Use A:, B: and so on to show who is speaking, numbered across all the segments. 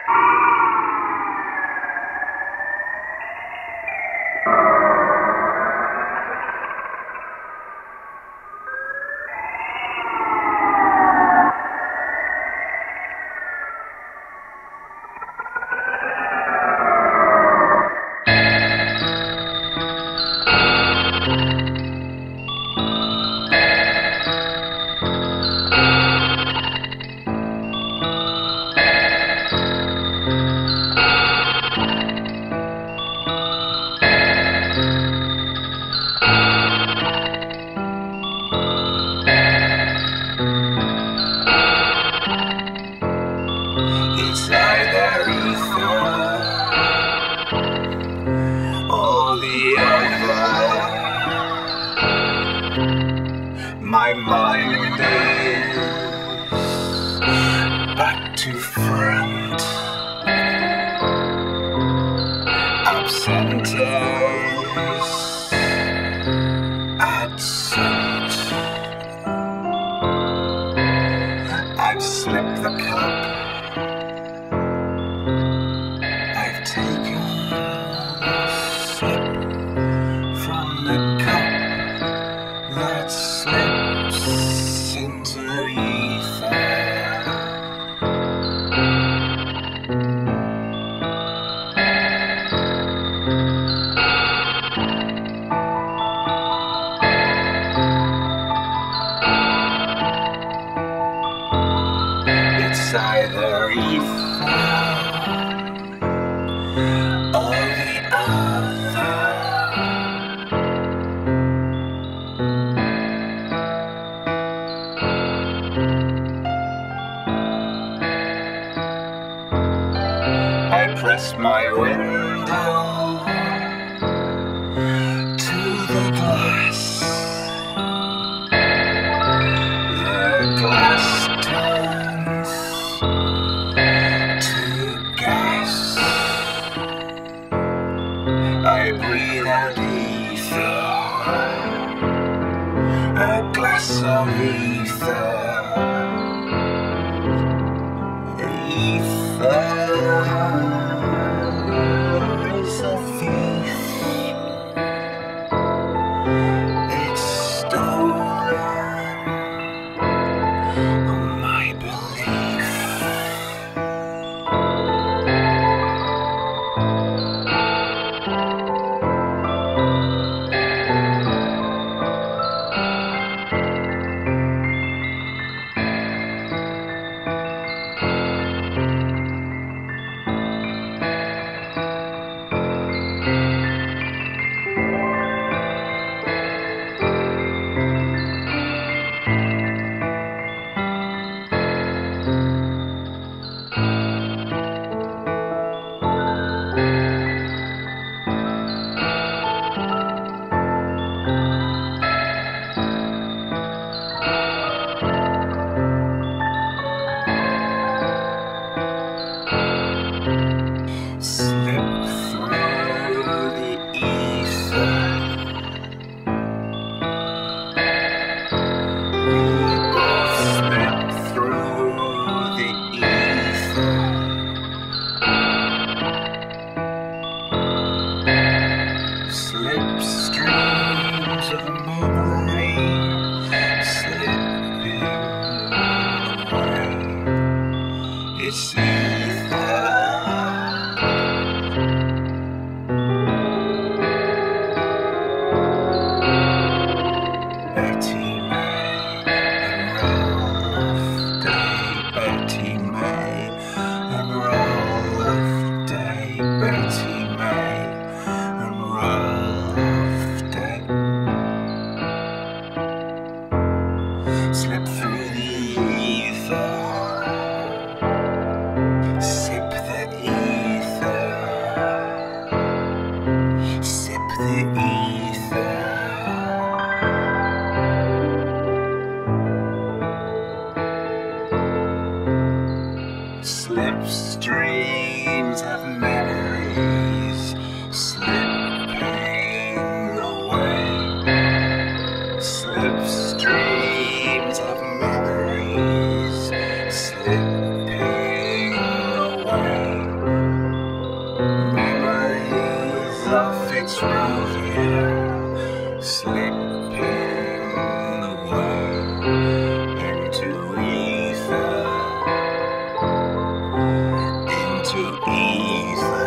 A: My mind is back to front, absent is absent. I've slipped the cup, I've taken a sip from the cup that slips into ether. It's either ether or the other. I press my window to the glass. The glass turns to gas. I breathe out ether, a glass of ether. Is a thief. It's stolen my belief. Slipstreams of memories slipping away. Slipstreams of memories slipping away. its roving, slipping away into ether, into ether.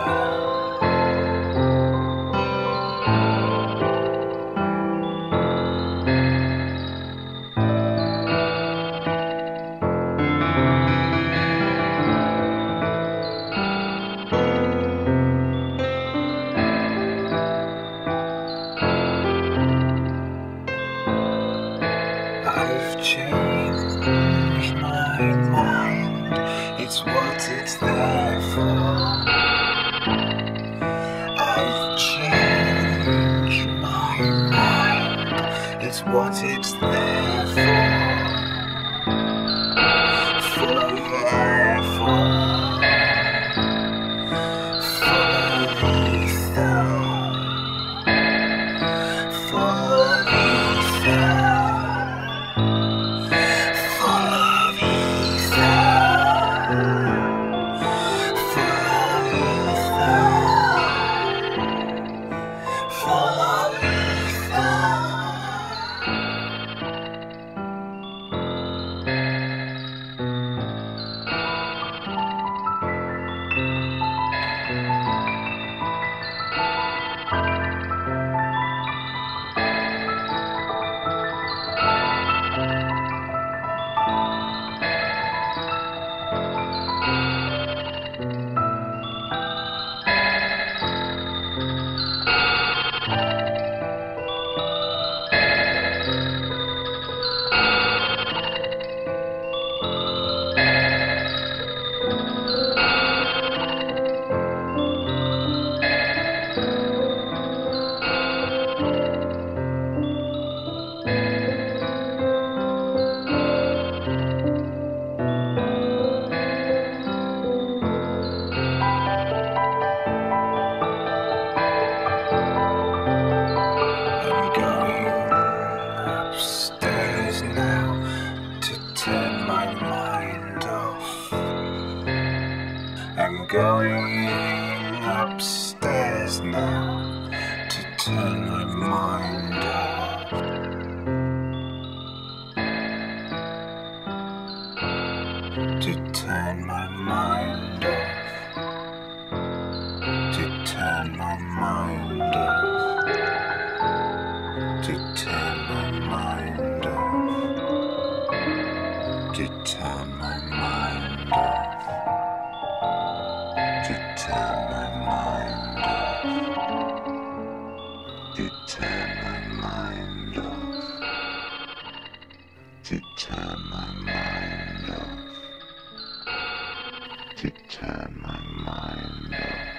A: I've changed my mind, it's what it's there for. I've changed my mind, it's what it's there for. Full of ether, full of ether. I'm going upstairs now to turn my mind off. To turn my mind off. To turn my mind off. To turn my mind off. To turn my mind off. To turn my mind off. To turn my mind off. To turn my mind off. To turn my mind off.